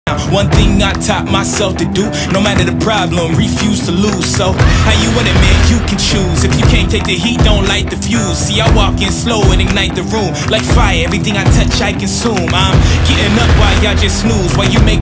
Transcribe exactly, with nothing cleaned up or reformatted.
One thing I taught myself to do, no matter the problem, refuse to lose. So how you want it, man, you can choose. If you can't take the heat, don't light the fuse. See, I walk in slow and ignite the room. Like fire, everything I touch I consume. I'm getting up while y'all just snooze. While you make